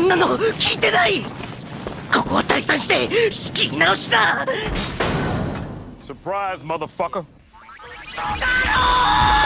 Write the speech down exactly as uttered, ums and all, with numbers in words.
んなの聞いてない。ここは退散して仕切り直しだ。 Surprise, motherfucker. そうだろー。